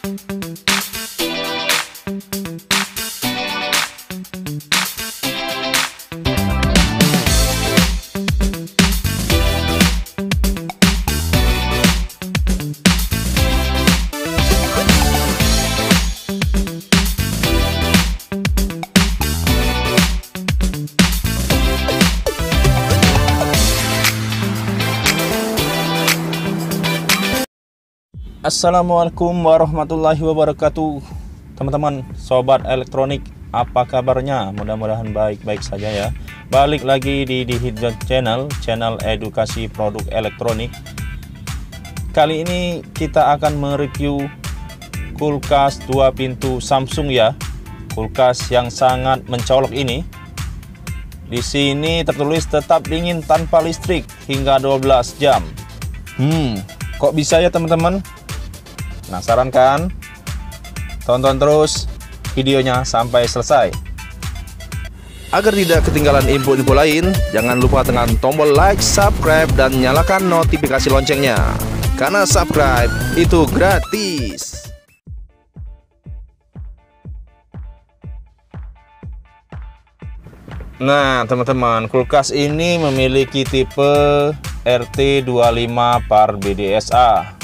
Assalamualaikum warahmatullahi wabarakatuh. Teman-teman sobat elektronik, apa kabarnya? Mudah-mudahan baik-baik saja ya. Balik lagi di Hidden channel edukasi produk elektronik. Kali ini kita akan mereview kulkas 2 pintu Samsung ya. Kulkas yang sangat mencolok ini. Di sini tertulis tetap dingin tanpa listrik hingga 12 jam. Kok bisa ya teman-teman? Penasaran kan? Tonton terus videonya sampai selesai. Agar tidak ketinggalan info-info lain, jangan lupa tekan tombol like, subscribe, dan nyalakan notifikasi loncengnya. Karena subscribe itu gratis. Nah teman-teman, kulkas ini memiliki tipe RT25/BDSA.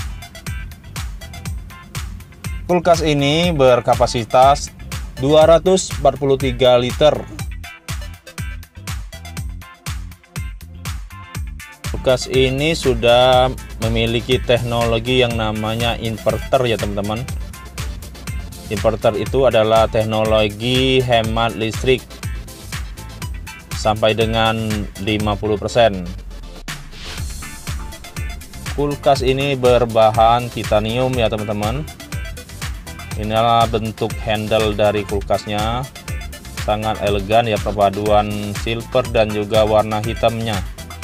Kulkas ini berkapasitas 243 liter. Kulkas ini sudah memiliki teknologi yang namanya inverter ya teman-teman. Inverter itu adalah teknologi hemat listrik sampai dengan 50%. Kulkas ini berbahan titanium ya teman-teman. Inilah bentuk handle dari kulkasnya, sangat elegan ya, perpaduan silver dan juga warna hitamnya.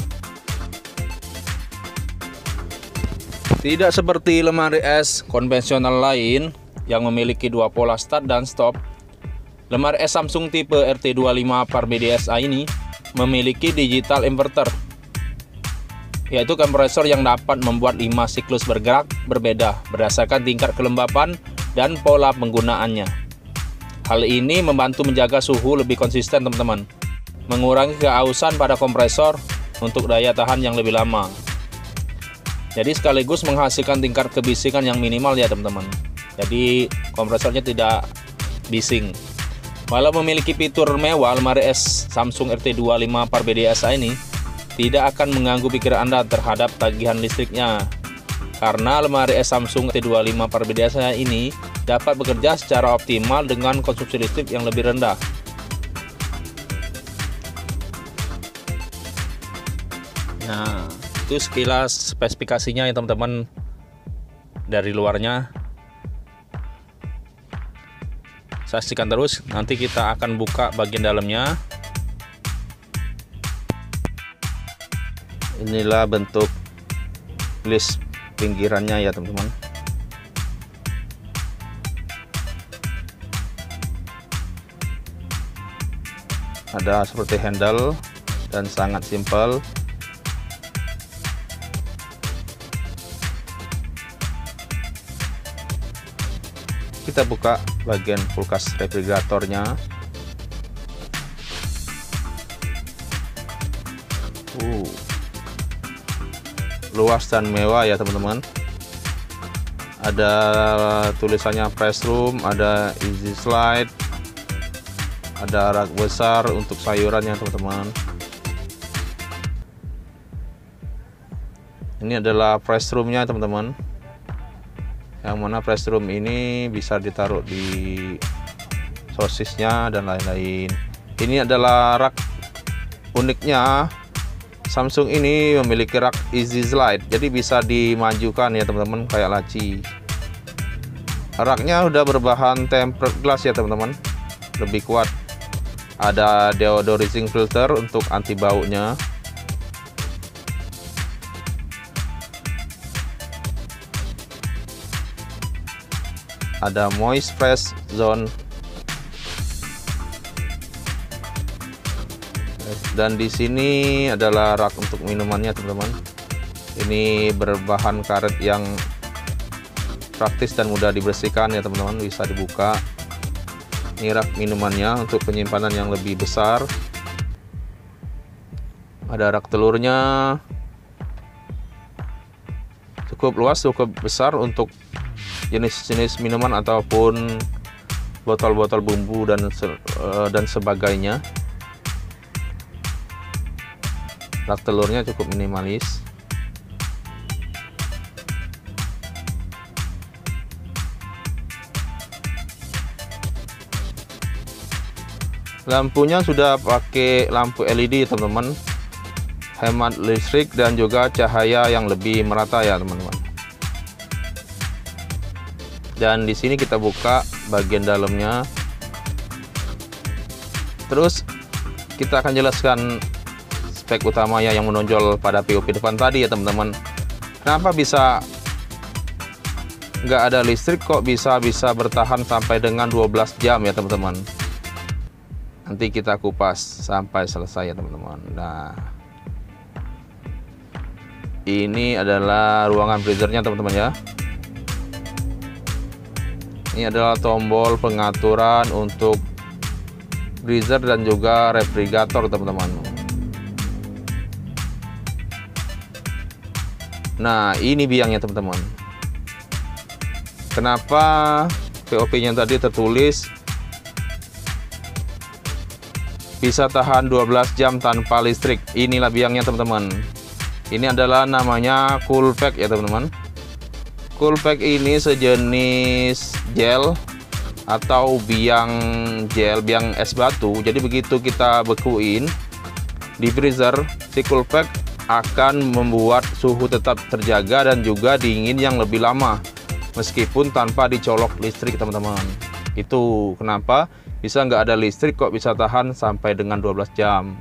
Tidak seperti lemari es konvensional lain yang memiliki dua pola start dan stop, lemari es Samsung tipe RT25/BDSA ini memiliki digital inverter, yaitu kompresor yang dapat membuat 5 siklus bergerak berbeda berdasarkan tingkat kelembapan dan pola penggunaannya. Hal ini membantu menjaga suhu lebih konsisten teman-teman, mengurangi keausan pada kompresor untuk daya tahan yang lebih lama. Jadi sekaligus menghasilkan tingkat kebisikan yang minimal ya teman-teman. Jadi kompresornya tidak bising. Walau memiliki fitur mewah, lemari es Samsung RT25/BDSA ini tidak akan mengganggu pikiran Anda terhadap tagihan listriknya, karena lemari es Samsung RT25/BDSA ini dapat bekerja secara optimal dengan konsumsi listrik yang lebih rendah. Nah, itu sekilas spesifikasinya ya teman-teman dari luarnya. Saksikan terus, nanti kita akan buka bagian dalamnya. Inilah bentuk list pinggirannya ya teman-teman. Ada seperti handle dan sangat simpel. Kita buka bagian kulkas refrigeratornya. Luas dan mewah ya teman-teman. Ada tulisannya press room, ada easy slide, ada rak besar untuk sayurannya teman-teman. Ini adalah press roomnya teman-teman, yang mana press room ini bisa ditaruh di sosisnya dan lain-lain. Ini adalah rak. Uniknya Samsung ini memiliki rak easy slide, jadi bisa dimajukan ya teman-teman, kayak laci. Raknya udah berbahan tempered glass ya teman-teman, lebih kuat. Ada deodorizing filter untuk anti baunya. Ada moist fresh zone. Dan di sini adalah rak untuk minumannya teman-teman. Ini berbahan karet yang praktis dan mudah dibersihkan ya teman-teman. Bisa dibuka. Ini rak minumannya untuk penyimpanan yang lebih besar. Ada rak telurnya, cukup luas, cukup besar untuk jenis-jenis minuman ataupun botol-botol bumbu dan sebagainya. Rak telurnya cukup minimalis. Lampunya sudah pakai lampu LED teman-teman, hemat listrik dan juga cahaya yang lebih merata ya teman-teman. Dan di sini kita buka bagian dalamnya. Terus kita akan jelaskan spek utamanya yang menonjol pada POP depan tadi ya teman-teman. Kenapa bisa nggak ada listrik kok bisa bertahan sampai dengan 12 jam ya teman-teman. Nanti kita kupas sampai selesai ya teman-teman. Nah, ini adalah ruangan freezernya teman-teman ya. Ini adalah tombol pengaturan untuk freezer dan juga refrigerator teman-teman. Nah, ini biangnya teman-teman. Kenapa POP-nya tadi tertulis bisa tahan 12 jam tanpa listrik? Inilah biangnya teman-teman. Ini adalah namanya cool pack ya teman-teman. Cool pack ini sejenis gel atau biang gel, biang es batu. Jadi begitu kita bekuin di freezer, si cool pack akan membuat suhu tetap terjaga dan juga dingin yang lebih lama meskipun tanpa dicolok listrik teman-teman. Itu kenapa bisa nggak ada listrik kok bisa tahan sampai dengan 12 jam.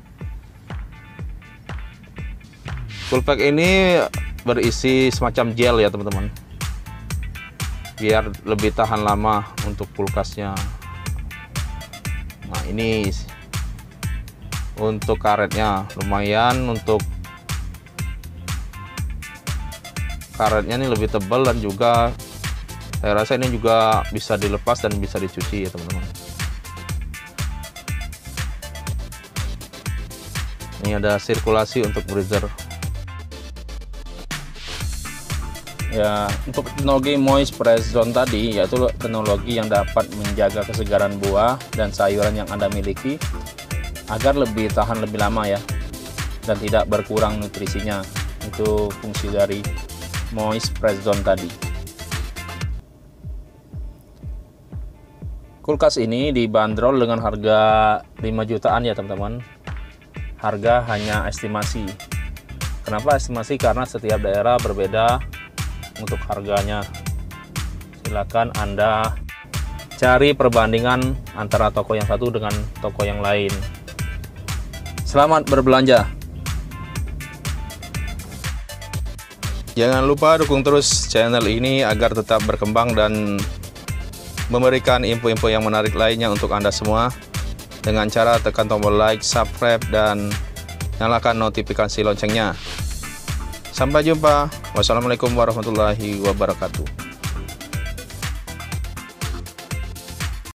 Cool pack ini berisi semacam gel ya teman-teman, biar lebih tahan lama untuk kulkasnya. Nah, ini untuk karetnya lumayan, untuk karetnya ini lebih tebal dan juga saya rasa ini juga bisa dilepas dan bisa dicuci ya teman-teman. Ini ada sirkulasi untuk freezer. Ya, untuk teknologi moist press zone tadi yaitu teknologi yang dapat menjaga kesegaran buah dan sayuran yang Anda miliki agar lebih tahan lebih lama ya, dan tidak berkurang nutrisinya. Itu fungsi dari moist press zone tadi. Kulkas ini dibanderol dengan harga 5 jutaan ya teman-teman. Harga hanya estimasi. Kenapa estimasi? Karena setiap daerah berbeda untuk harganya. Silakan Anda cari perbandingan antara toko yang satu dengan toko yang lain. Selamat berbelanja. Jangan lupa dukung terus channel ini agar tetap berkembang dan memberikan info-info yang menarik lainnya untuk Anda semua dengan cara tekan tombol like, subscribe, dan nyalakan notifikasi loncengnya. Sampai jumpa. Wassalamualaikum warahmatullahi wabarakatuh.